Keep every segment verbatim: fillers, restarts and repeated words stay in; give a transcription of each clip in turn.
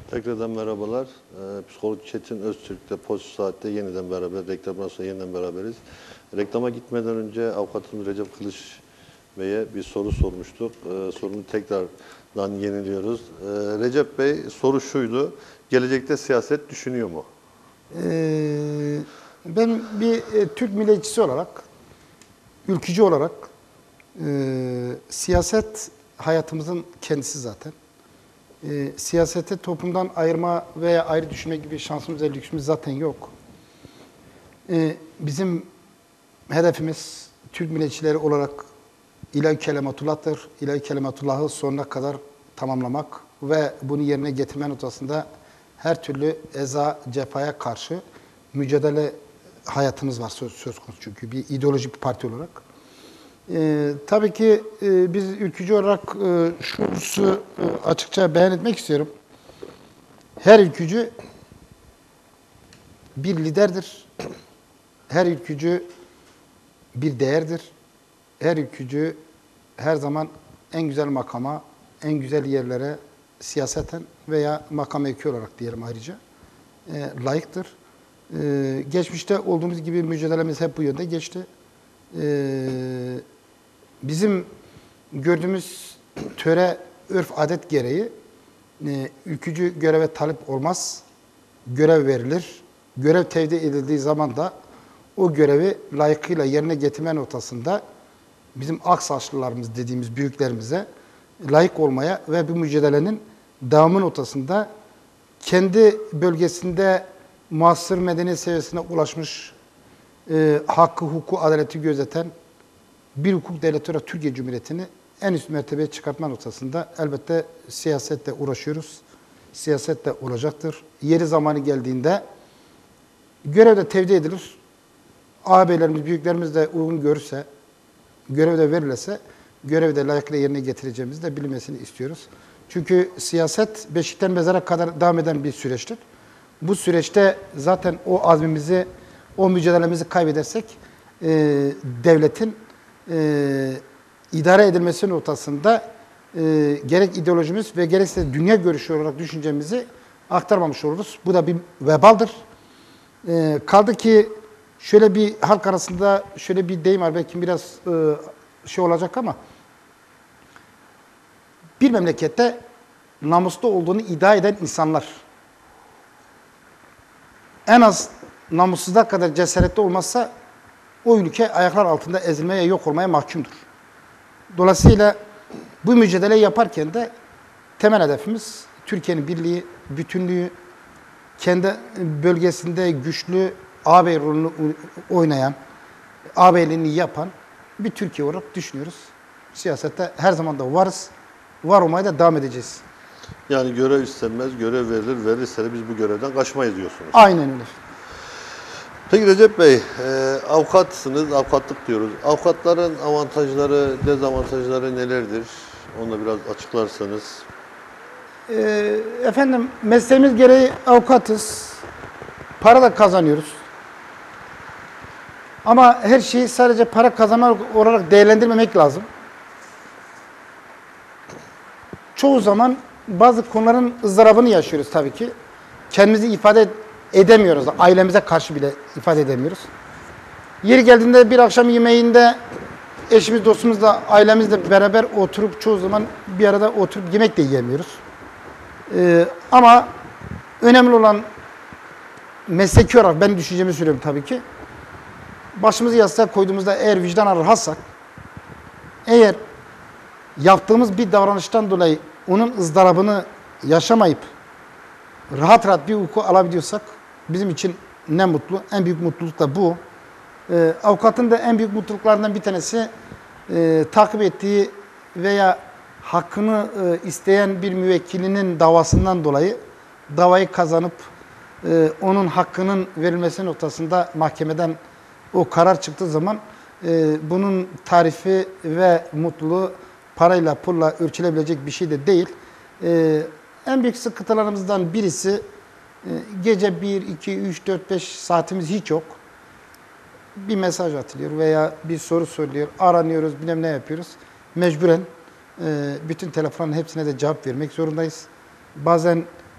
Tekrardan merhabalar. Ee, Psikolog Çetin Öztürk'te Pozitif Saat'te yeniden beraber, reklamdan sonra yeniden beraberiz. Reklama gitmeden önce avukatımız Recep Kılıç Bey'e bir soru sormuştuk. Ee, sorunu tekrardan yeniliyoruz. Ee, Recep Bey, soru şuydu: gelecekte siyaset düşünüyor mu? Ee, ben bir e, Türk milliyetçisi olarak, ülkücü olarak e, siyaset hayatımızın kendisi zaten. E, siyaseti toplumdan ayırma veya ayrı düşünme gibi şansımız ve lüksümüz zaten yok. E, bizim hedefimiz Türk milliyetçileri olarak ilahi kelimatullah'tır. İlahi kelimatullah'ı sonuna kadar tamamlamak ve bunu yerine getirme noktasında her türlü eza, cefaya karşı mücadele hayatımız var söz, söz konusu çünkü bir ideolojik bir parti olarak. Ee, tabii ki e, biz ülkücü olarak e, şusu e, açıkça beyan etmek istiyorum. Her ülkücü bir liderdir. Her ülkücü bir değerdir. Her ülkücü her zaman en güzel makama, en güzel yerlere siyaseten veya makam mevki olarak diyelim ayrıca e, layıktır. E, geçmişte olduğumuz gibi mücadelemiz hep bu yönde geçti. E, bizim gördüğümüz töre, örf, adet gereği e, ülkücü göreve talip olmaz, görev verilir. Görev tevdi edildiği zaman da o görevi layıkıyla yerine getirme noktasında bizim aksaçlılarımız dediğimiz büyüklerimize layık olmaya ve bu mücadelenin devamı noktasında kendi bölgesinde muasır medeni seviyesine ulaşmış, e, hakkı, hukuku, adaleti gözeten bir hukuk devleti olarak Türkiye Cumhuriyeti'ni en üst mertebeye çıkartma noktasında elbette siyasetle uğraşıyoruz. Siyaset de olacaktır. Yeri zamanı geldiğinde görevde tevdi edilir. Ağabeylerimiz, büyüklerimiz de uygun görürse, görevde verilirse, görevde layıkıyla yerine getireceğimizi de bilinmesini istiyoruz. Çünkü siyaset beşikten mezara kadar devam eden bir süreçtir. Bu süreçte zaten o azmimizi, o mücadelemizi kaybedersek e, devletin e, idare edilmesi noktasında e, gerek ideolojimiz ve gerekse dünya görüşü olarak düşüncemizi aktarmamış oluruz. Bu da bir vebaldır. E, kaldı ki şöyle bir halk arasında şöyle bir deyim var, belki biraz e, şey olacak ama bir memlekette namuslu olduğunu iddia eden insanlar en az namussuzlar kadar cesaretli olmazsa o ülke ayaklar altında ezilmeye, yok olmaya mahkumdur. Dolayısıyla bu mücadeleyi yaparken de temel hedefimiz Türkiye'nin birliği, bütünlüğü, kendi bölgesinde güçlü ağabey rolünü oynayan, ağabeyliğini yapan bir Türkiye olarak düşünüyoruz. Siyasette her zaman da varız, var olmaya da devam edeceğiz. Yani görev istenmez, görev verilir, verirse de biz bu görevden kaçmayız diyorsunuz. Aynen öyle. Peki Recep Bey, e, avukatsınız, avukatlık diyoruz. Avukatların avantajları, dezavantajları nelerdir? Onu da biraz açıklarsanız. Ee, efendim, mesleğimiz gereği avukatız. Para da kazanıyoruz. Ama her şeyi sadece para kazanmak olarak değerlendirmemek lazım. Çoğu zaman bazı konuların ızdırabını yaşıyoruz tabii ki. Kendimizi ifade edemiyoruz. Ailemize karşı bile ifade edemiyoruz. Yeri geldiğinde bir akşam yemeğinde eşimiz, dostumuzla, ailemizle beraber oturup çoğu zaman bir arada oturup yemek de yiyemiyoruz. Ee, ama önemli olan mesleki olarak ben düşüncemi söylüyorum tabii ki. Başımızı yastığa koyduğumuzda eğer vicdan rahatsak, eğer yaptığımız bir davranıştan dolayı onun ızdırabını yaşamayıp rahat rahat bir hukuku alabiliyorsak bizim için ne mutlu. En büyük mutluluk da bu. Ee, avukatın da en büyük mutluluklarından bir tanesi e, takip ettiği veya hakkını e, isteyen bir müvekkilinin davasından dolayı davayı kazanıp e, onun hakkının verilmesi noktasında mahkemeden o karar çıktığı zaman e, bunun tarifi ve mutluluğu parayla, pulla ölçülebilecek bir şey de değil. E, en büyük sıkıntılarımızdan birisi e, gece bir, iki, üç, dört, beş saatimiz hiç yok. Bir mesaj atılıyor veya bir soru soruluyor, aranıyoruz, bilmem ne yapıyoruz. Mecburen e, bütün telefonların hepsine de cevap vermek zorundayız. Bazen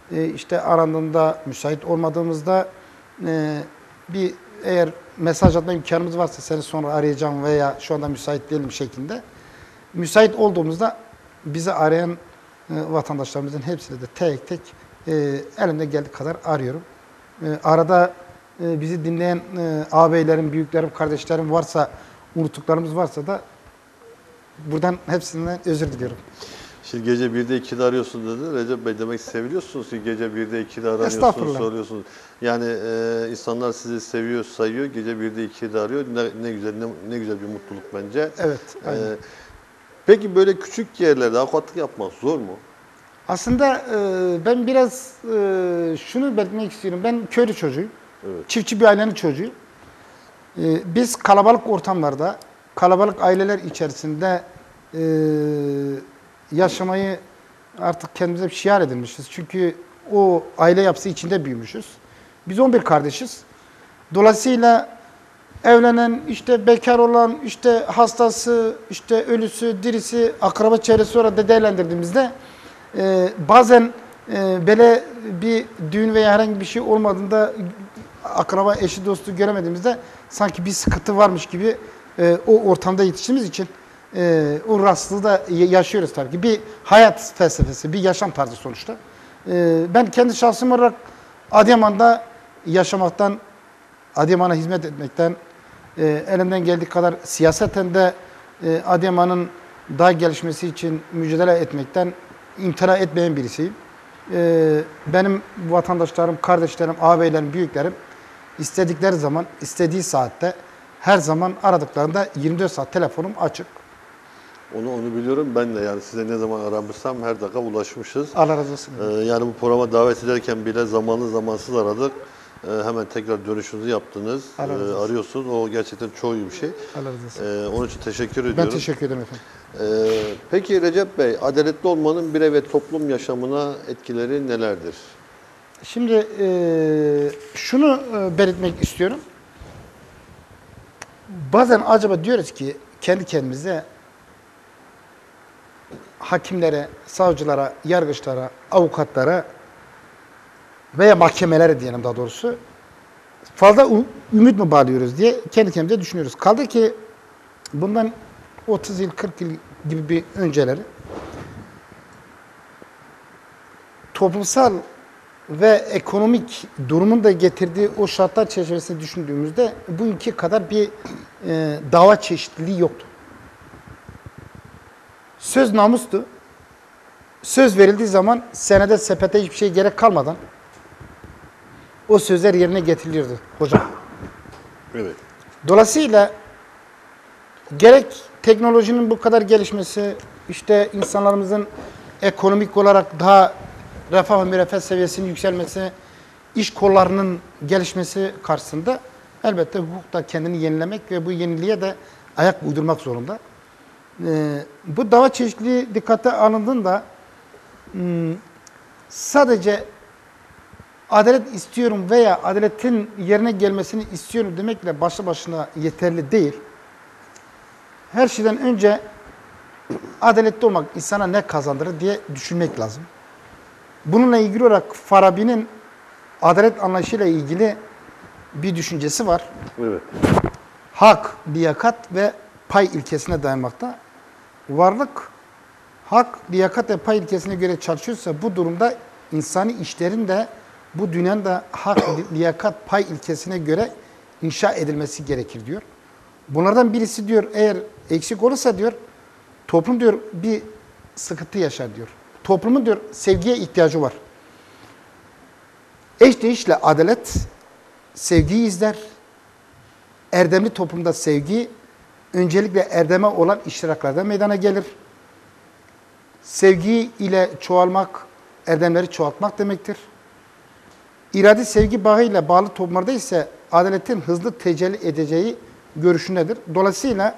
e, işte arandığında, müsait olmadığımızda e, bir eğer mesaj atma imkanımız varsa seni sonra arayacağım veya şu anda müsait değilim şeklinde. Müsait olduğumuzda bizi arayan e, vatandaşlarımızın hepsini de tek tek e, elimden geldiği kadar arıyorum. E, arada e, bizi dinleyen e, ağabeylerim, büyüklerim, kardeşlerim varsa, unuttuklarımız varsa da buradan hepsinden özür diliyorum. Şimdi gece birde ikide arıyorsun dedi. Recep Bey, demek seviliyorsunuz ki gece birde ikide aranıyorsunuz, Estağfurullah. soruyorsunuz. Yani e, insanlar sizi seviyor, sayıyor. Gece birde ikide arıyor. Ne, ne güzel ne, ne güzel bir mutluluk bence. Evet, aynen. E, peki böyle küçük yerlerde avukatlık yapmak zor mu? Aslında e, ben biraz e, şunu belirtmek istiyorum. Ben köylü çocuğuyum. Evet. Çiftçi bir ailenin çocuğuyum. E, biz kalabalık ortamlarda, kalabalık aileler içerisinde e, yaşamayı artık kendimize bir şiar edinmişiz. Çünkü o aile yapısı içinde büyümüşüz. Biz on bir kardeşiz. Dolayısıyla evlenen, işte bekar olan, işte hastası, işte ölüsü, dirisi, akraba çevresi olarak değerlendirdiğimizde e, bazen e, böyle bir düğün veya herhangi bir şey olmadığında akraba, eşi, dostu göremediğimizde sanki bir sıkıntı varmış gibi e, o ortamda yetiştiğimiz için e, o rahatsızlığı da yaşıyoruz tabii ki. Bir hayat felsefesi, bir yaşam tarzı sonuçta. E, ben kendi şahsım olarak Adıyaman'da yaşamaktan, Adıyaman'a hizmet etmekten, e, elimden geldiği kadar siyaseten de e, Adıyaman'ın daha gelişmesi için mücadele etmekten imtina etmeyen birisiyim. E, benim vatandaşlarım, kardeşlerim, ağabeylerim, büyüklerim istedikleri zaman, istediği saatte her zaman aradıklarında yirmi dört saat telefonum açık. Onu onu biliyorum. Ben de yani size ne zaman aramışsam her dakika ulaşmışız. Allah razı olsun. Ee, yani bu programa davet ederken bile zamanlı zamansız aradık. Ee, hemen tekrar dönüşünüzü yaptınız. Allah razı olsun. Ee, arıyorsunuz. O gerçekten çok iyi bir şey. Allah razı olsun. Ee, onun için teşekkür ediyorum. Ben teşekkür ederim efendim. Ee, peki Recep Bey, adaletli olmanın birey ve toplum yaşamına etkileri nelerdir? Şimdi e, şunu e, belirtmek istiyorum. Bazen acaba diyoruz ki kendi kendimize hakimlere, savcılara, yargıçlara, avukatlara veya mahkemelere diyelim daha doğrusu fazla ümit mi bağlıyoruz diye kendi kendimize düşünüyoruz. Kaldı ki bundan otuz yıl, kırk yıl gibi bir önceleri toplumsal ve ekonomik durumun da getirdiği o şartlar çerçevesinde düşündüğümüzde bugünkü kadar bir e, dava çeşitliliği yoktu. Söz namustu. Söz verildiği zaman senede sepete hiçbir şey gerek kalmadan o sözler yerine getiriliyordu hocam. Evet. Dolayısıyla gerek teknolojinin bu kadar gelişmesi, işte insanlarımızın ekonomik olarak daha refah ve müreffeh seviyesinin yükselmesi, iş kollarının gelişmesi karşısında elbette hukuk da kendini yenilemek ve bu yeniliğe de ayak uydurmak zorunda. Ee, bu dava çeşitliliği dikkate alındığında hmm, sadece adalet istiyorum veya adaletin yerine gelmesini istiyorum demekle başlı başına yeterli değil. Her şeyden önce adaletli olmak insana ne kazandırır diye düşünmek lazım. Bununla ilgili olarak Farabi'nin adalet anlayışıyla ilgili bir düşüncesi var. Evet. Hak, liyakat ve pay ilkesine dayanmakta. Varlık, hak, liyakat ve pay ilkesine göre çalışıyorsa bu durumda insani işlerin de bu dünyanın da hak, liyakat, pay ilkesine göre inşa edilmesi gerekir diyor. Bunlardan birisi diyor eğer eksik olursa diyor toplum diyor bir sıkıntı yaşar diyor. Toplumun diyor sevgiye ihtiyacı var. Eş değişle adalet sevgiyi izler. Erdemli toplumda sevgi öncelikle erdeme olan iştiraklarda meydana gelir. Sevgi ile çoğalmak, erdemleri çoğaltmak demektir. İradi sevgi bağıyla bağlı toplumlarda ise adaletin hızlı tecelli edeceği görüşündedir. Dolayısıyla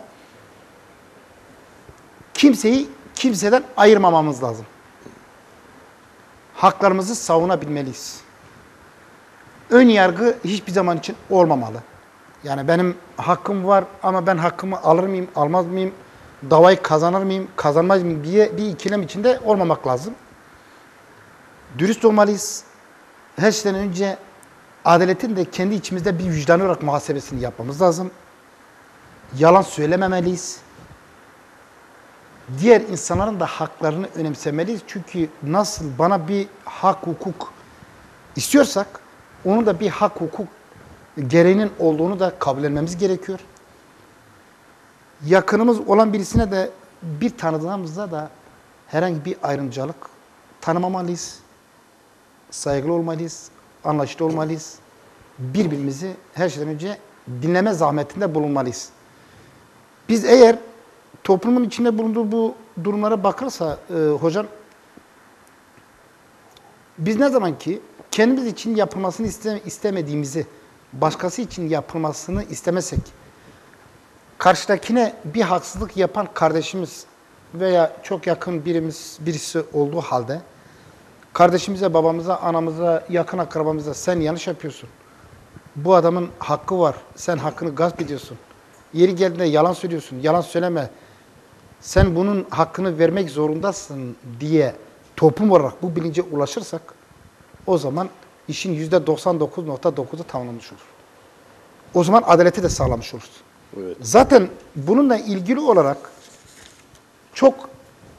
kimseyi kimseden ayırmamamız lazım. Haklarımızı savunabilmeliyiz. Ön yargı hiçbir zaman için olmamalı. Yani benim hakkım var ama ben hakkımı alır mıyım, almaz mıyım, davayı kazanır mıyım, kazanmaz mıyım diye bir ikilem içinde olmamak lazım. Dürüst olmalıyız. Her şeyden önce adaletin de kendi içimizde bir vicdan olarak muhasebesini yapmamız lazım. Yalan söylememeliyiz. Diğer insanların da haklarını önemsemeliyiz. Çünkü nasıl bana bir hak hukuk istiyorsak, onun da bir hak hukuk gereğinin olduğunu da kabul etmemiz gerekiyor. Yakınımız olan birisine de bir tanıdığımızda da herhangi bir ayrımcılık tanımamalıyız. Saygılı olmalıyız, anlayışlı olmalıyız. Birbirimizi her şeyden önce dinleme zahmetinde bulunmalıyız. Biz eğer toplumun içinde bulunduğu bu durumlara bakılırsa e, hocam, biz ne zaman ki kendimiz için yapılmasını iste, istemediğimizi, başkası için yapılmasını istemesek, karşıdakine bir haksızlık yapan kardeşimiz veya çok yakın birimiz, birisi olduğu halde, kardeşimize, babamıza, anamıza, yakın akrabamıza sen yanlış yapıyorsun. Bu adamın hakkı var, sen hakkını gasp ediyorsun. Yeri geldiğinde yalan söylüyorsun, yalan söyleme. Sen bunun hakkını vermek zorundasın diye toplum olarak bu bilince ulaşırsak, o zaman işin yüzde doksan dokuz nokta dokuzu tamamlanmış olur. O zaman adaleti de sağlamış oluruz. Evet. Zaten bununla ilgili olarak çok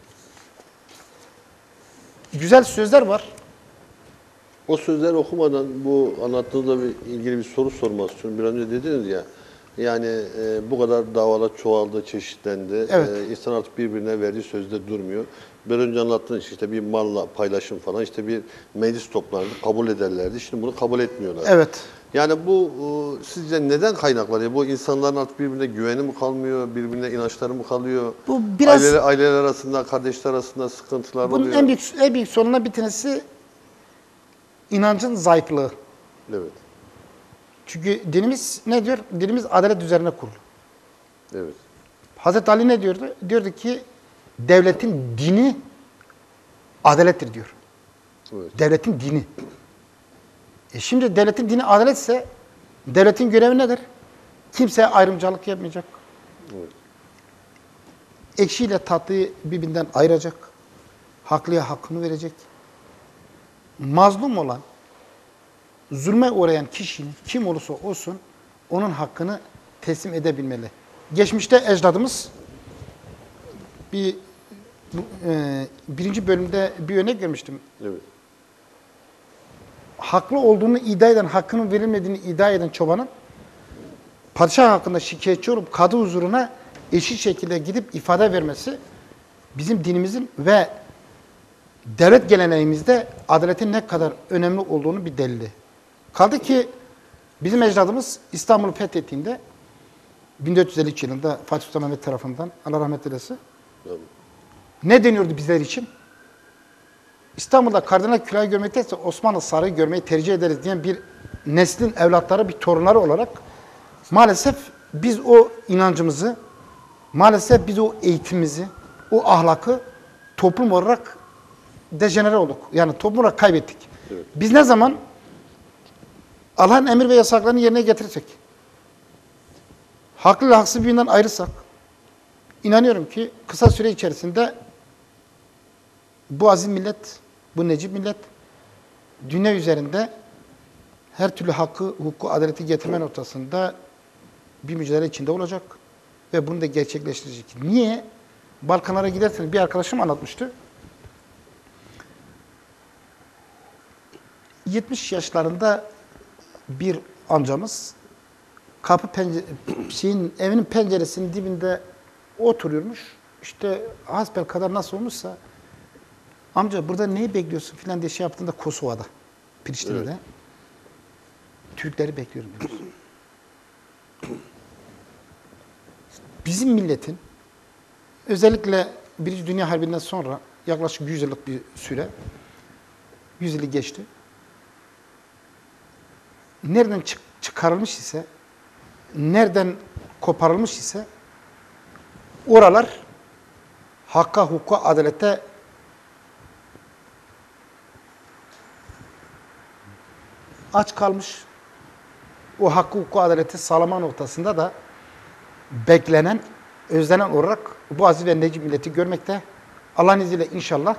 güzel sözler var. O sözleri okumadan bu anlattığınızla bir, ilgili bir soru sormak istiyorum. Bir önce dediniz ya, yani e, bu kadar davalar çoğaldı, çeşitlendi. Evet. E, insan artık birbirine verdiği sözde durmuyor. Bir önce anlattığınız işte bir malla paylaşım falan, işte bir meclis toplanırdı, kabul ederlerdi. Şimdi bunu kabul etmiyorlar. Evet. Yani bu e, sizce neden kaynaklanıyor? Bu insanların artık birbirine güveni mi kalmıyor, birbirine inançları mı kalıyor? Bu biraz Aileler, aileler arasında, kardeşler arasında sıkıntılar bunun oluyor. en büyük en büyük sorunlarından bir tanesi inancın zayıflığı. Evet, Çünkü dinimiz ne diyor? Dinimiz adalet üzerine kurulu. evet, Hazreti Ali ne diyordu? Diyordu ki devletin dini adalettir diyor. evet. Devletin dini. E şimdi devletin dini adaletse devletin görevi nedir? Kimseye ayrımcılık yapmayacak. Evet. Ekşiyle tatlıyı birbirinden ayıracak. Haklıya hakkını verecek. Mazlum olan, zulme uğrayan kişinin kim olursa olsun onun hakkını teslim edebilmeli. Geçmişte ecdadımız bir e, birinci bölümde bir örnek görmüştüm. Evet. Haklı olduğunu iddia eden, hakkının verilmediğini iddia eden çobanın padişah hakkında şikayetçi olup kadı huzuruna eşit şekilde gidip ifade vermesi bizim dinimizin ve devlet geleneğimizde adaletin ne kadar önemli olduğunu bir delili. Kaldı ki bizim ecdadımız İstanbul'u fethettiğinde bin dört yüz elli üç yılında Fatih Sultan Mehmet tarafından, Allah rahmet eylesin, Evet. ne deniyordu bizler için? İstanbul'da kardinal külahı görmektense Osmanlı sarayı görmeyi tercih ederiz diyen bir neslin evlatları, bir torunları olarak maalesef biz o inancımızı, maalesef biz o eğitimimizi, o ahlakı toplum olarak dejenere olduk. Yani toplum olarak kaybettik. Evet. Biz ne zaman Allah'ın emir ve yasaklarını yerine getirirsek, haklı ile haksız birbirinden ayırırsak, inanıyorum ki kısa süre içerisinde bu aziz millet, bu necip millet, dünya üzerinde her türlü hakkı, hukuku, adaleti getirme noktasında bir mücadele içinde olacak ve bunu da gerçekleştirecek. Niye? Balkanlara giderseniz bir arkadaşım anlatmıştı. yetmiş yaşlarında bir amcamız kapı pencere, şeyin, evinin penceresinin dibinde oturuyormuş. İşte hasbelkader nasıl olmuşsa amca burada neyi bekliyorsun filan diye şey yaptığında Kosova'da, Priştine'de evet. Türkleri bekliyorum diyor. Bizim milletin özellikle Birinci Dünya Harbi'nden sonra yaklaşık yüz yıllık bir süre, yüz yılı geçti. Nereden çık çıkarılmış ise, nereden koparılmış ise oralar hakka, hukuka, adalete aç kalmış. O hakkı, hukuku, adaleti sağlama noktasında da beklenen, özlenen olarak bu aziz ve necip milleti görmekte. Allah'ın izniyle inşallah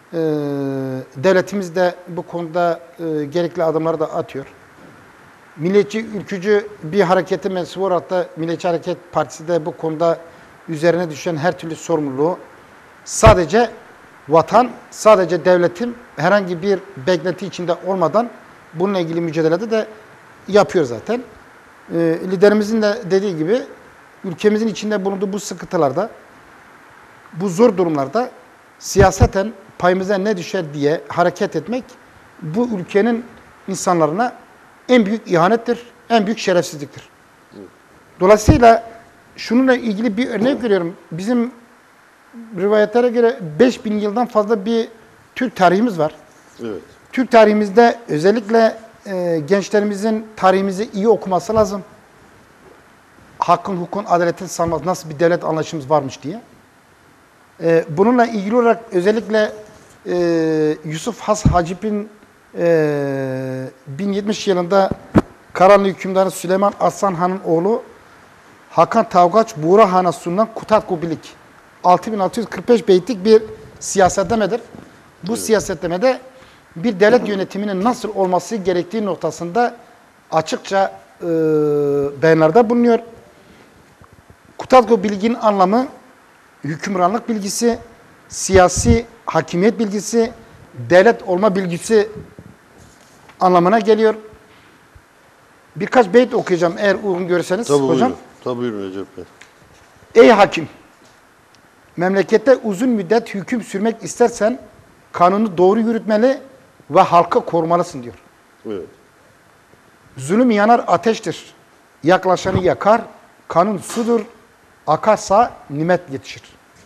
Ee, devletimiz de bu konuda e, gerekli adımları da atıyor. Milliyetçi, ülkücü bir hareketi mensubu olarak da Milliyetçi Hareket Partisi de bu konuda üzerine düşen her türlü sorumluluğu sadece vatan, sadece devletin herhangi bir beklenti içinde olmadan bununla ilgili mücadelede de yapıyor zaten. Ee, liderimizin de dediği gibi ülkemizin içinde bulunduğu bu sıkıntılarda, bu zor durumlarda siyaseten payımıza ne düşer diye hareket etmek bu ülkenin insanlarına en büyük ihanettir, en büyük şerefsizliktir. Dolayısıyla şununla ilgili bir örnek veriyorum. Bizim rivayetlere göre beş bin yıldan fazla bir Türk tarihimiz var. Evet. Türk tarihimizde özellikle e, gençlerimizin tarihimizi iyi okuması lazım. Hakkın, hukukun, adaletin sağlanması, nasıl bir devlet anlayışımız varmış diye. E, bununla ilgili olarak özellikle e, Yusuf Has Hacip'in e, bin yetmiş yılında Karahanlı hükümdarı Süleyman Arslan Han'ın oğlu Hakan Tavgaç Buğra Han'a sunulan Kutatku Bilik altı bin altı yüz kırk beş beytlik bir siyasetnamedir. Bu evet. siyasetnamede bir devlet yönetiminin nasıl olması gerektiği noktasında açıkça e, beyanlarda bulunuyor. Kutatku Bilik'in anlamı hükümranlık bilgisi, siyasi hakimiyet bilgisi, devlet olma bilgisi anlamına geliyor. Birkaç beyt okuyacağım eğer uygun görürseniz Tabii hocam. Buyurun. Tabii buyurun Recep Bey. Ey hakim! Memlekette uzun müddet hüküm sürmek istersen kanunu doğru yürütmeli ve halkı korumalısın diyor. Evet. Zulüm yanar ateştir. Yaklaşanı yakar. Kanun sudur. Akarsa nimet yetişir.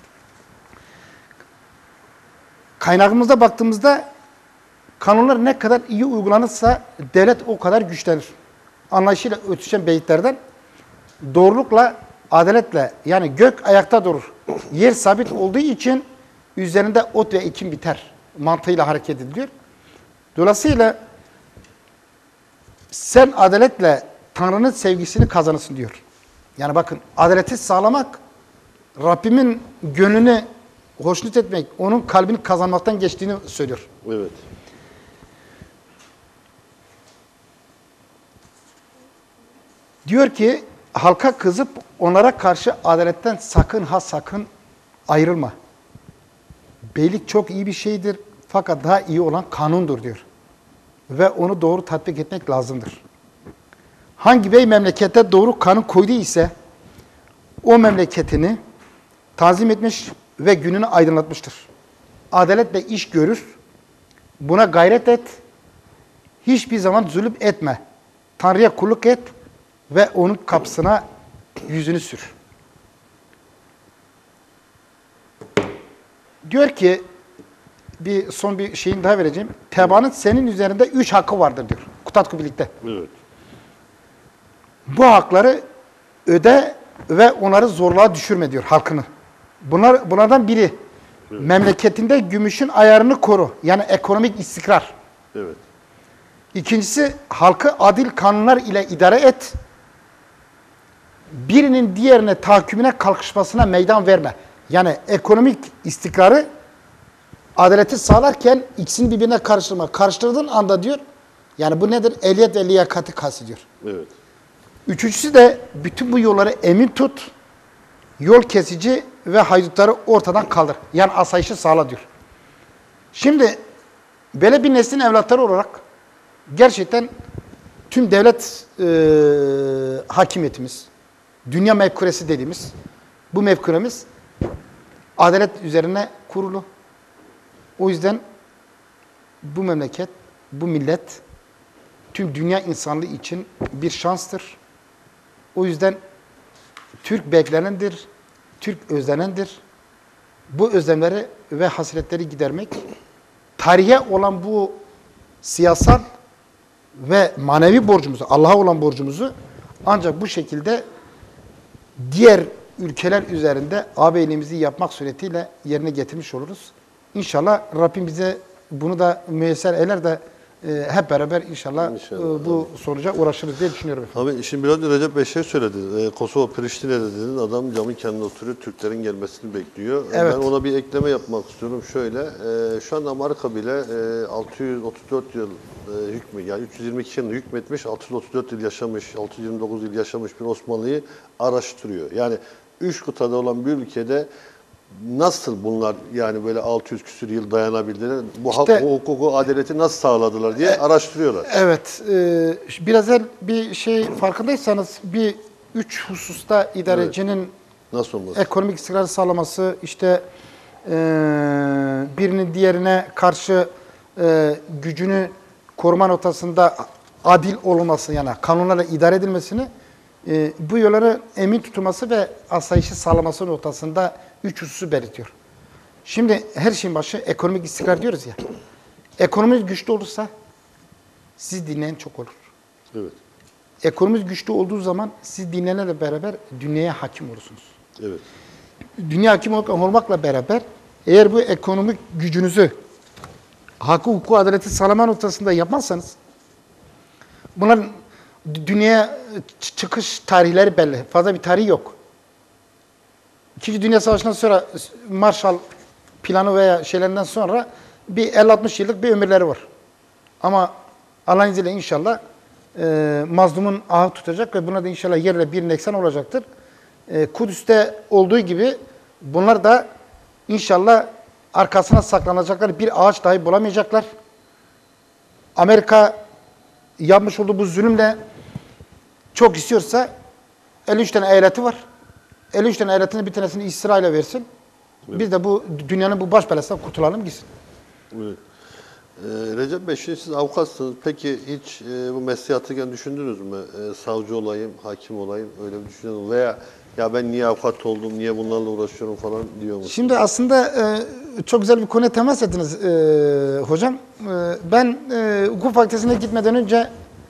Kaynağımıza baktığımızda kanunlar ne kadar iyi uygulanırsa devlet o kadar güçlenir. Anlayışıyla ötüşen beyitlerden doğrulukla, adaletle yani gök ayakta durur. Yer sabit olduğu için üzerinde ot ve ekin biter mantığıyla hareket ediliyor. Dolayısıyla sen adaletle Tanrı'nın sevgisini kazanırsın diyor. Yani bakın adaleti sağlamak Rabbimin gönlünü hoşnut etmek, onun kalbini kazanmaktan geçtiğini söylüyor. Evet. Diyor ki halka kızıp onlara karşı adaletten sakın ha sakın ayrılma. Beylik çok iyi bir şeydir fakat daha iyi olan kanundur diyor. Ve onu doğru tatbik etmek lazımdır. Hangi bey memlekette doğru kanun koydu ise o memleketini tanzim etmiş ve gününü aydınlatmıştır. Adaletle iş görür, buna gayret et, hiçbir zaman zulüm etme. Tanrı'ya kulluk et ve onun kapısına yüzünü sür. Diyor ki, bir son bir şeyin daha vereceğim. Tebaanın senin üzerinde üç hakkı vardır diyor. Kutatku birlikte. Evet. Bu hakları öde ve onları zorluğa düşürme diyor halkını. Bunlar, bunlardan biri evet. memleketinde gümüşün ayarını koru. Yani ekonomik istikrar. Evet. İkincisi halkı adil kanunlar ile idare et. Birinin diğerine tahakkümüne kalkışmasına meydan verme. Yani ekonomik istikrarı adaleti sağlarken ikisini birbirine karıştırma. Karıştırdığın anda diyor, yani bu nedir? Ehliyet ve liyakati kastediyor. Evet. Üçüncüsü de bütün bu yolları emin tut, yol kesici ve haydutları ortadan kaldır. Yani asayişi sağla diyor. Şimdi böyle bir neslin evlatları olarak gerçekten tüm devlet e, hakimiyetimiz, dünya mefkuresi dediğimiz bu mefkuremiz adalet üzerine kurulu. O yüzden bu memleket, bu millet tüm dünya insanlığı için bir şanstır. O yüzden Türk beklenendir, Türk özlenendir. Bu özlemleri ve hasretleri gidermek, tarihe olan bu siyasal ve manevi borcumuzu, Allah'a olan borcumuzu ancak bu şekilde diğer ülkeler üzerinde ağabeyliğimizi yapmak suretiyle yerine getirmiş oluruz. İnşallah Rabbim bize bunu da müyesser eyler de e, hep beraber inşallah, İnşallah, e, bu sonuca uğraşırız diye düşünüyorum efendim. Abi şimdi biraz önce Recep Bey şey söyledi. E, Kosova Priştine'de dedin, adam camın kendine oturuyor, Türklerin gelmesini bekliyor. E, Evet. Ben ona bir ekleme yapmak istiyorum. Şöyle, e, şu anda Amerika bile e, altı yüz otuz dört yıl e, hükmü, yani üç yüz yirmi iki yıl hükmetmiş, altı yüz otuz dört yıl yaşamış, altı yüz yirmi dokuz yıl yaşamış bir Osmanlı'yı araştırıyor. Yani üç kıtada olan bir ülkede nasıl bunlar yani böyle altı yüz küsur yıl dayanabildiler, bu İşte- hak, bu hukuku, adaleti nasıl sağladılar diye araştırıyorlar. Evet, e, biraz evvel bir şey farkındaysanız bir üç hususta idarecinin Nasıl olmaz? ekonomik istikrarı sağlaması, işte e, birinin diğerine karşı e, gücünü koruma noktasında adil olması, yani kanunlarla idare edilmesini, e, bu yolları emin tutulması ve asayişi sağlaması noktasında üç hususu belirtiyor. Şimdi her şeyin başı ekonomik istikrar diyoruz ya. Ekonominiz güçlü olursa siz dinleyen çok olur. Evet. Ekonominiz güçlü olduğu zaman siz dinleyenlerle beraber dünyaya hakim olursunuz. Evet. Dünya hakim olmakla beraber eğer bu ekonomik gücünüzü hakkı, hukuku, adaleti sağlama noktasında yapmazsanız, bunların dünyaya çıkış tarihleri belli. Fazla bir tarih yok. İkinci Dünya Savaşı'ndan sonra Marshall planı veya şeylerinden sonra bir elli altmış yıllık bir ömürleri var. Ama Allah'ın izniyle inşallah e, mazlumun ahı tutacak ve buna da inşallah yerle bir eksen olacaktır. E, Kudüs'te olduğu gibi bunlar da inşallah arkasına saklanacaklar bir ağaç dahi bulamayacaklar. Amerika yapmış olduğu bu zulümle çok istiyorsa elli üç tane eyaleti var. elli üç tane eyaletinin bir tanesini İsrail'e versin. Biz de bu dünyanın bu baş belasından kurtulalım gitsin. Evet. Ee, Recep Bey, şimdi siz avukatsınız. Peki hiç e, bu mesleğe atırken düşündünüz mü? E, savcı olayım, hakim olayım, öyle bir düşündünüz mü? Veya ya ben niye avukat oldum, niye bunlarla uğraşıyorum falan diyor musunuz? Şimdi aslında e, çok güzel bir konuya temas ettiniz e, hocam. E, ben e, hukuk fakültesine gitmeden önce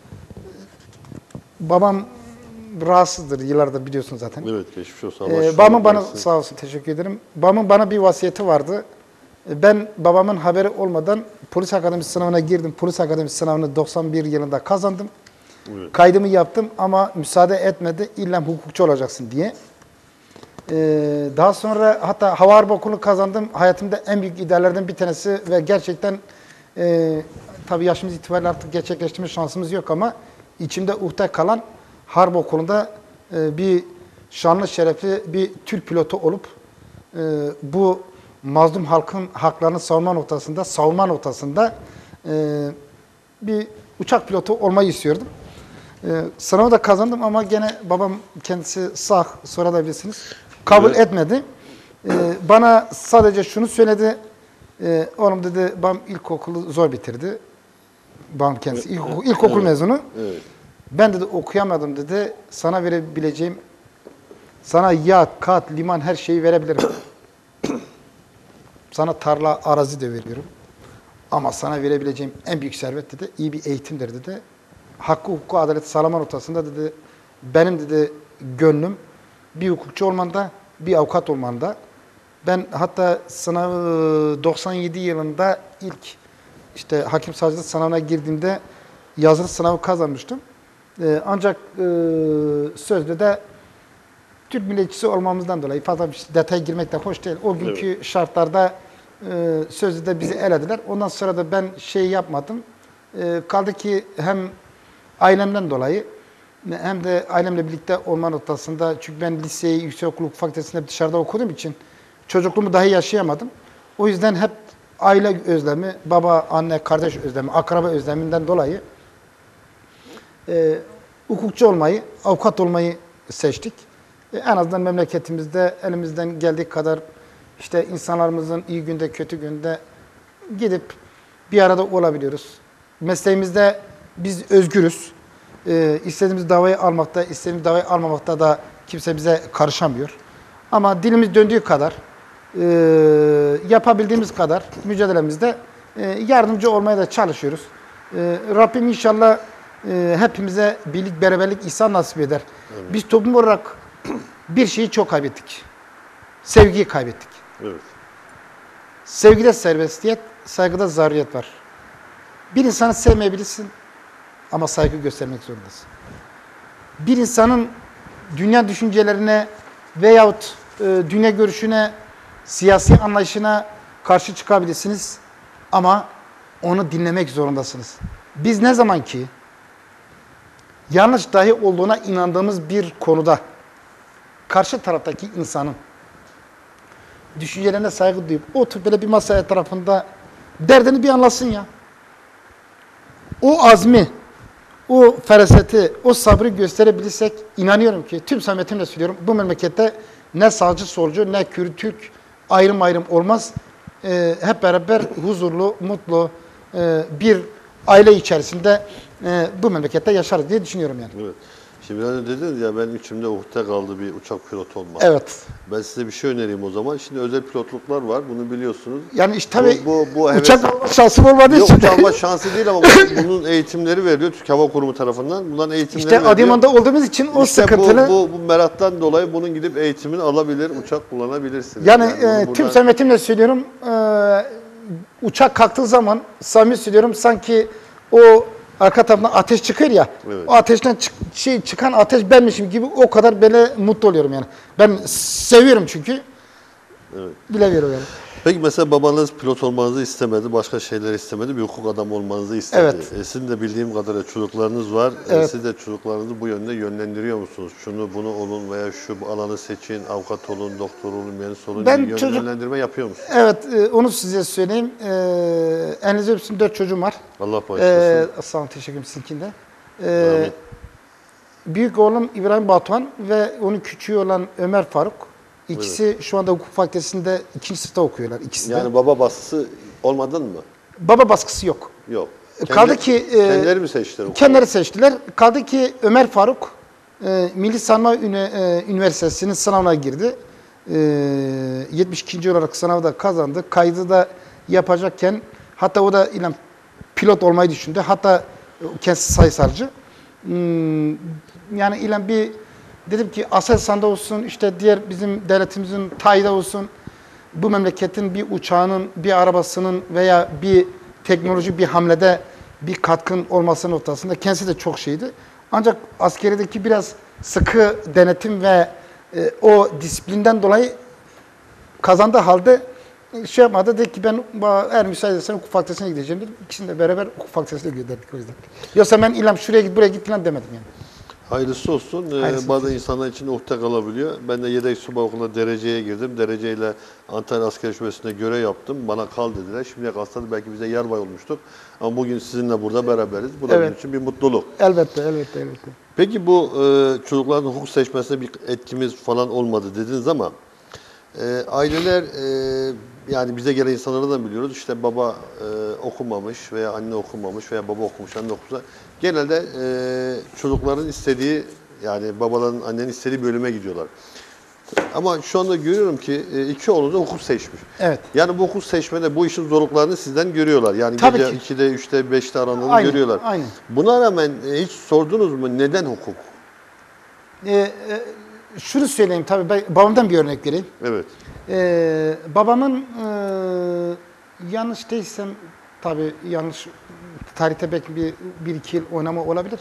babam rahatsızdır yıllardır, biliyorsun zaten. Evet, geçmiş olsun. Allah Ee, şifa babamın bana, versin. sağ olsun, teşekkür ederim. Babamın bana bir vasiyeti vardı. Ee, Ben babamın haberi olmadan polis akademisi sınavına girdim. Polis akademisi sınavını doksan bir yılında kazandım. Evet. Kaydımı yaptım ama müsaade etmedi. İlla hukukçu olacaksın diye. Ee, daha sonra hatta Hava Harbi Okulu'nu kazandım. Hayatımda en büyük ideallerden bir tanesi ve gerçekten e, tabii yaşımız itibariyle artık gerçekleştirme şansımız yok ama içimde uhde kalan Harp Okulu'nda e, bir şanlı şerefli bir Türk pilotu olup e, bu mazlum halkın haklarını savunma noktasında, savunma noktasında e, bir uçak pilotu olmayı istiyordum. E, sınavı da kazandım ama gene babam, kendisi sağ, sorabilirsiniz, kabul Evet. etmedi. E, bana sadece şunu söyledi, e, oğlum dedi, babam ilkokulu zor bitirdi. Babam kendisi ilkokul, ilkokul Evet. mezunu. Evet. Ben dedi okuyamadım dedi. Sana verebileceğim, sana yat, kat, liman her şeyi verebilirim. Sana tarla, arazi de veriyorum. Ama sana verebileceğim en büyük servet dedi, iyi bir eğitimdir dedi. Hakkı, hukuku, adaleti sağlama noktasında dedi, benim dedi gönlüm bir hukukçu olmanda, bir avukat olmanda. Ben hatta sınavı doksan yedi yılında ilk işte hakim savcılık sınavına girdiğimde yazılı sınavı kazanmıştım. Ee, ancak e, sözde de Türk milliyetçisi olmamızdan dolayı fazla bir detaya girmek de hoş değil. O günkü Evet. şartlarda e, sözde de bizi elediler. Ondan sonra da ben şey yapmadım. E, kaldı ki hem ailemden dolayı hem de ailemle birlikte olma noktasında, çünkü ben liseyi, yüksekokul hukuk fakültesinde dışarıda okuduğum için çocukluğumu dahi yaşayamadım. O yüzden hep aile özlemi, baba, anne, kardeş özlemi, akraba özleminden dolayı e, hukukçu olmayı, avukat olmayı seçtik. E, en azından memleketimizde elimizden geldiği kadar işte insanlarımızın iyi günde, kötü günde gidip bir arada olabiliyoruz. Mesleğimizde biz özgürüz. E, istediğimiz davayı almakta, istediğimiz davayı almamakta da kimse bize karışamıyor. Ama dilimiz döndüğü kadar, e, yapabildiğimiz kadar mücadelemizde e, yardımcı olmaya da çalışıyoruz. E, Rabbim inşallah e, hepimize birlik, beraberlik, ihsan nasip eder. Evet. Biz toplum olarak bir şeyi çok kaybettik. Sevgiyi kaybettik. Evet. Sevgide serbestiyet, saygıda zaruriyet var. Bir insanı sevmeyebilirsin ama saygı göstermek zorundasın. Bir insanın dünya düşüncelerine veyahut e, dünya görüşüne, siyasi anlayışına karşı çıkabilirsiniz ama onu dinlemek zorundasınız. Biz ne zaman ki yanlış dahi olduğuna inandığımız bir konuda karşı taraftaki insanın düşüncelerine saygı duyup oturup böyle bir masa etrafında derdini bir anlasın ya. O azmi, o feraseti, o sabrı gösterebilirsek inanıyorum ki tüm samimiyetimle söylüyorum bu memlekette ne sağcı solcu ne Kürt Türk ayrım ayrım olmaz. Ee, hep beraber huzurlu, mutlu e, bir aile içerisinde e, bu memlekette yaşarız diye düşünüyorum yani. Evet. Şimdi hani dediniz ya ben içimde uhde kaldı bir uçak pilotu olmak. Evet. Ben size bir şey önereyim o zaman. Şimdi özel pilotluklar var. Bunu biliyorsunuz. Yani işte tabii bu, bu, bu uçak heves... alma şansım olmadığı Yok için. uçak alma şansı değil ama bunun eğitimleri veriliyor Türk Hava Kurumu tarafından. Bunların eğitimleri İşte veriliyor. Adıyaman'da olduğumuz için o İşte sıkıntılı. Bu, bu, bu meraktan dolayı bunun gidip eğitimini alabilir, uçak kullanabilirsiniz. Yani, yani e, burada... tüm samimiyetimle söylüyorum, e, uçak kalktığı zaman samimi söylüyorum sanki o arka tarafından ateş çıkıyor ya, Evet. o ateşten çık, şey, çıkan ateş benmişim gibi o kadar böyle mutlu oluyorum yani. Ben seviyorum çünkü, Evet. bilemiyorum yani. Peki mesela babanız pilot olmanızı istemedi, başka şeyler istemedi, bir hukuk adamı olmanızı istedi. Evet. E, sizin de bildiğim kadarıyla çocuklarınız var. Evet. E, siz de çocuklarınızı bu yönde yönlendiriyor musunuz? Şunu bunu olun veya şu alanı seçin, avukat olun, doktor olun, mühendis olun Ben gibi çocuk- yönlendirme yapıyor musunuz? Evet, e, onu size söyleyeyim. E, Elinizde hepsinin dört çocuğum var. Allah bağışlasın. E, sağ olun, teşekkür ederim sizinkinde. Amin. E, büyük oğlum İbrahim Batuhan ve onun küçüğü olan Ömer Faruk. İkisi şu anda hukuk fakültesinde ikinci sınıfta okuyorlar. İkisi de. Yani baba baskısı olmadın mı? Baba baskısı yok. Yok. Kaldı ki e, kendileri mi seçtiler? okulu? kendileri seçtiler. Kaldı ki Ömer Faruk e, Milli Savunma Üne- e, Üniversitesi'nin sınavına girdi. E, yetmiş ikinci olarak sınavda kazandı. Kaydı da yapacakken hatta o da ilan pilot olmayı düşündü. Hatta kendisi sayısalcı. Hmm, yani ilan bir dedim ki Aselsan'da olsun, işte diğer bizim devletimizin Tay'da olsun, bu memleketin bir uçağının, bir arabasının veya bir teknoloji bir hamlede bir katkın olması noktasında kendisi de çok şeydi. Ancak askerideki biraz sıkı denetim ve e, o disiplinden dolayı kazandığı halde e, şey yapmadı. Dedi ki ben eğer müsaade edersen hukuk fakültesine gideceğim dedim. İkisini de beraber hukuk fakültesine gönderdik o yüzden. Yoksa ben ilam şuraya git buraya git falan demedim yani. Hayırlısı olsun. Ee, Hayırlısı bazı olsun. insanlar için uhde kalabiliyor. Ben de yedek subay okuluna dereceye girdim. Dereceyle Antalya Asker Şubesi'nde görev yaptım. Bana kal dediler. Şimdiye kalsaydı belki bize yarbay olmuştuk. Ama bugün sizinle burada beraberiz. Bu da Evet. benim için bir mutluluk. Elbette, elbette, elbette. Peki bu e, çocukların hukuk seçmesine bir etkimiz falan olmadı dediniz ama e, aileler e, yani bize gelen insanları da biliyoruz. İşte baba e, okumamış veya anne okumamış veya baba okumuş, anne okumuşsa genelde e, çocukların istediği yani babaların, annenin istediği bölüme gidiyorlar. Ama şu anda görüyorum ki e, iki oğlu da hukuk seçmiş. Evet. Yani bu hukuk seçmede bu işin zorluklarını sizden görüyorlar. Yani Tabii gece ki. ikide, üçte, beşte aranını Aynen, görüyorlar. aynen. Buna rağmen e, hiç sordunuz mu neden hukuk? Ee, e, şunu söyleyeyim tabii ben babamdan bir örnek vereyim. Evet. Ee, babamın e, yanlış değilsem tabii yanlış tarihte belki bir, bir iki yıl oynama olabilir.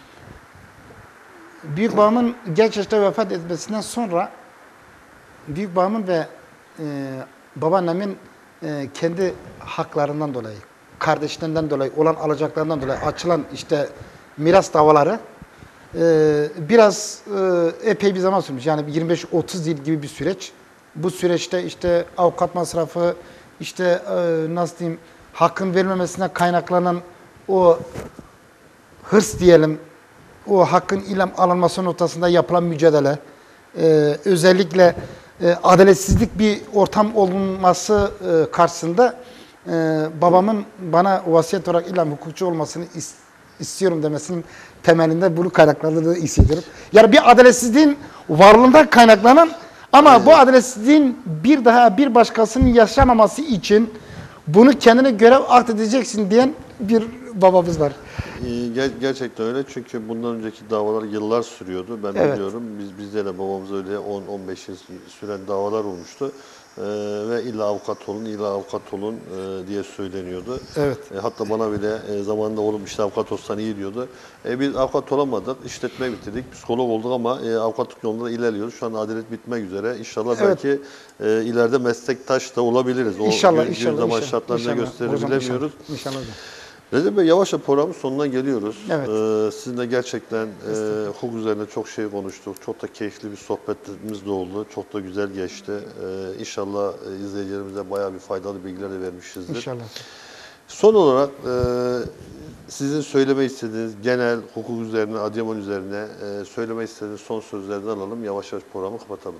Büyük babamın genç yaşta vefat etmesinden sonra büyük babamın ve e, babaannemin e, kendi haklarından dolayı, kardeşlerinden dolayı olan alacaklarından dolayı açılan işte miras davaları e, biraz e, epey bir zaman sürmüş. Yani yirmi beş otuz yıl gibi bir süreç. Bu süreçte işte avukat masrafı, işte e, nasıl diyeyim hakkın verilmemesine kaynaklanan o hırs diyelim, o hakkın ilam alınması noktasında yapılan mücadele, e, özellikle e, adaletsizlik bir ortam olunması e, karşısında e, babamın bana vasiyet olarak ilam hukukçu olmasını is, istiyorum demesinin temelinde bunu kaynaklandığını hissediyorum. Yani bir adaletsizliğin varlığından kaynaklanan ama evet. Bu adaletsizliğin bir daha bir başkasının yaşamaması için bunu kendine görev atfedeceksin diyen bir babamız var. Ger gerçekten öyle çünkü bundan önceki davalar yıllar sürüyordu. Ben Evet. biliyorum biz bizde de babamız öyle on on beş yıl süren davalar olmuştu. e, ve illa avukat olun, illa avukat olun e, diye söyleniyordu. Evet. E, hatta bana bile e, zamanında oğlum işte avukat olsan iyi diyordu. E, biz avukat olamadık, işletme bitirdik, psikolog olduk ama e, avukatlık yolunda da ilerliyoruz. Şu an adalet bitmek üzere. İnşallah Evet. belki e, ileride meslektaş da olabiliriz. O İnşallah, gün, inşallah, gün zaman inşallah. şartlarını İnşallah. gösterir Hocam, bilemiyoruz. İnşallah, İnşallah hocam. Recep Bey, yavaş yavaş programın sonuna geliyoruz. Evet. Ee, sizinle gerçekten e, hukuk üzerine çok şey konuştuk. Çok da keyifli bir sohbetimiz de oldu. Çok da güzel geçti. Ee, inşallah e, izleyicilerimize bayağı bir faydalı bilgiler de vermişizdir. İnşallah. Son olarak e, sizin söylemek istediğiniz genel hukuk üzerine, Adıyaman üzerine e, söylemek istediğiniz son sözlerden alalım. Yavaş yavaş programı kapatalım.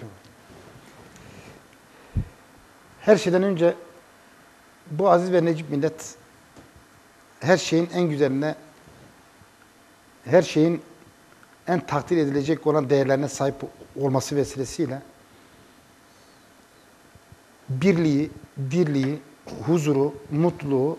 Her şeyden önce bu aziz ve necip millet her şeyin en güzeline, her şeyin en takdir edilecek olan değerlerine sahip olması vesilesiyle birliği, dirliği, huzuru, mutluluğu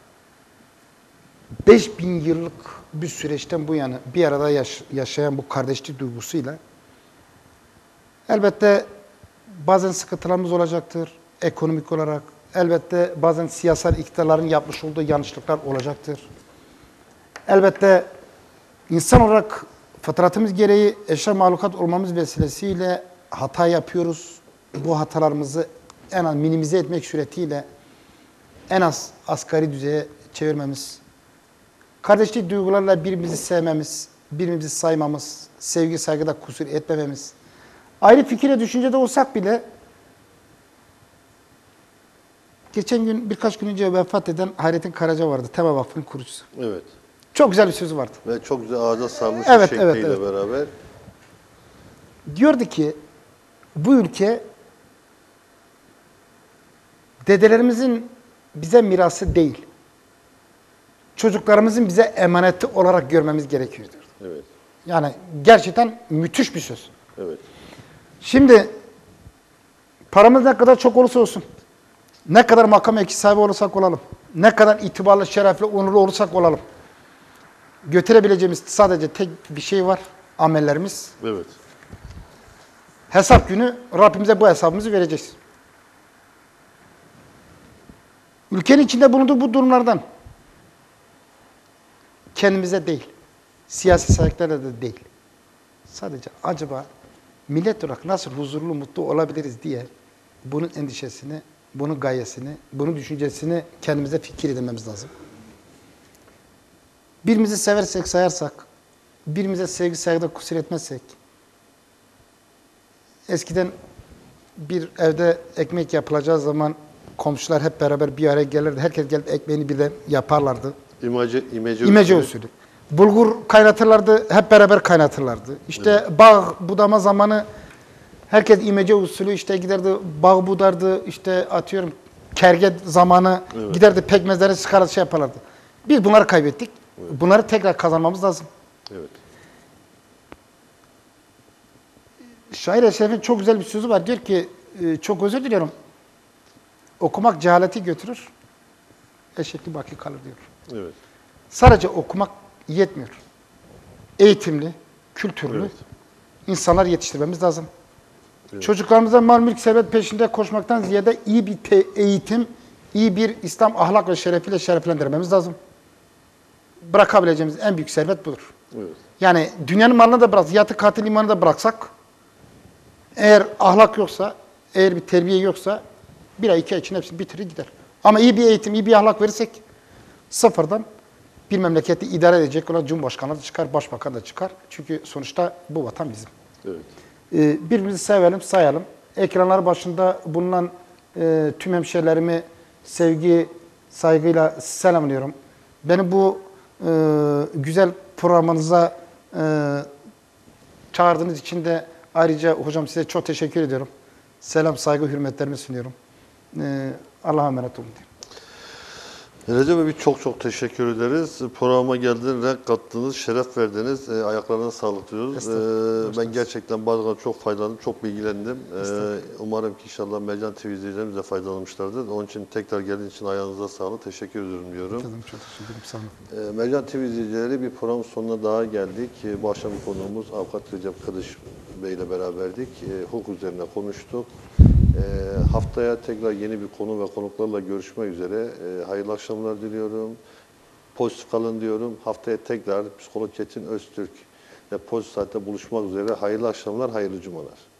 beş bin yıllık bir süreçten bu yana bir arada yaş yaşayan bu kardeşlik duygusuyla elbette bazen sıkıntılarımız olacaktır, ekonomik olarak, elbette bazen siyasal iktidarların yapmış olduğu yanlışlıklar olacaktır. Elbette insan olarak fıtratımız gereği eşya mahlukat olmamız vesilesiyle hata yapıyoruz. Bu hatalarımızı en az minimize etmek suretiyle en az asgari düzeye çevirmemiz, kardeşlik duygularla birbirimizi sevmemiz, birbirimizi saymamız, sevgi saygıda kusur etmememiz, ayrı fikirle düşüncede olsak bile geçen gün birkaç gün önce vefat eden Hayrettin Karaca vardı, Tema Vakfı'nın kurucusu. Evet. Çok güzel bir sözü vardı. Ve çok güzel ağza sarmış Evet, bir evet, şekliyle evet. beraber. Diyordu ki bu ülke dedelerimizin bize mirası değil, çocuklarımızın bize emaneti olarak görmemiz gerekiyor diyordu. Evet. Yani gerçekten müthiş bir söz. Evet. Şimdi paramız ne kadar çok olursa olsun, ne kadar makam mevki sahibi olursak olalım, ne kadar itibarlı, şerefli, onurlu olursak olalım, götürebileceğimiz sadece tek bir şey var, amellerimiz. Evet. Hesap günü Rabbimize bu hesabımızı vereceğiz. Ülkenin içinde bulunduğu bu durumlardan kendimize değil, siyasi sahiplerle de değil, sadece acaba millet olarak nasıl huzurlu, mutlu olabiliriz diye bunun endişesini, bunun gayesini, bunun düşüncesini kendimize fikir edinmemiz lazım. Birbirimizi seversek, sayarsak, birbirimize sevgi saygıda kusur etmezsek, eskiden bir evde ekmek yapılacağı zaman komşular hep beraber bir araya gelirdi. Herkes gelip ekmeğini birden yaparlardı. İmece, imece, İmece usulü. usulü. Bulgur kaynatırlardı, hep beraber kaynatırlardı. İşte evet. Bağ budama zamanı herkes imece usulü işte giderdi, bağ budardı, işte atıyorum kerge zamanı evet. Giderdi pekmezleri çıkarır şey yaparlardı. Biz bunları kaybettik. Evet. Bunları tekrar kazanmamız lazım. Evet. Şair Eşref'in çok güzel bir sözü var. Diyor ki, çok özür diliyorum. Okumak cehaleti götürür, eşekli baki kalır diyor. Evet. Sadece okumak yetmiyor. Eğitimli, kültürlü evet. insanlar yetiştirmemiz lazım. Evet. Çocuklarımıza mal mülk servet peşinde koşmaktan ziyade iyi bir eğitim, iyi bir İslam ahlak ve şerefiyle şereflendirmemiz lazım. Bırakabileceğimiz en büyük servet budur. Evet. Yani dünyanın malını da bırak, ziyatı katil imanı da bıraksak, eğer ahlak yoksa, eğer bir terbiye yoksa, bir ay iki ay için hepsini bitirir gider. Ama iyi bir eğitim, iyi bir ahlak verirsek, sıfırdan bir memleketi idare edecek olan Cumhurbaşkanı da çıkar, Başbakan da çıkar. Çünkü sonuçta bu vatan bizim. Evet. Ee, birbirimizi sevelim, sayalım. Ekranlar başında bulunan e, tüm hemşehrilerimi sevgi, saygıyla selamlıyorum. Beni bu e, güzel programınıza e, çağırdığınız için de ayrıca hocam size çok teşekkür ediyorum. Selam, saygı, hürmetlerimi sunuyorum. Ee, Allah'a emanet olun. Recep Bey çok çok teşekkür ederiz. Programa geldiniz, renk kattınız, şeref verdiniz. E, ayaklarına sağlık diyoruz. E, ben gerçekten bazen çok faydalandım, çok bilgilendim. E, umarım ki inşallah Mercan T V izleyicilerimiz de faydalanmışlardır. Onun için tekrar geldiğiniz için ayağınıza sağlık. Teşekkür ediyorum diyorum. Çok teşekkür ederim. Sağ olun. E, Mercan T V izleyicileri bir programın sonuna daha geldik. E, bu akşam konuğumuz Avukat Recep Kılıç Bey ile beraberdik. E, hukuk üzerine konuştuk. Ee, haftaya tekrar yeni bir konu ve konuklarla görüşmek üzere. Ee, hayırlı akşamlar diliyorum. Pozitif kalın diyorum. Haftaya tekrar psikolog Çetin Öztürk ile Pozitif Saat'te buluşmak üzere. Hayırlı akşamlar, hayırlı cumalar.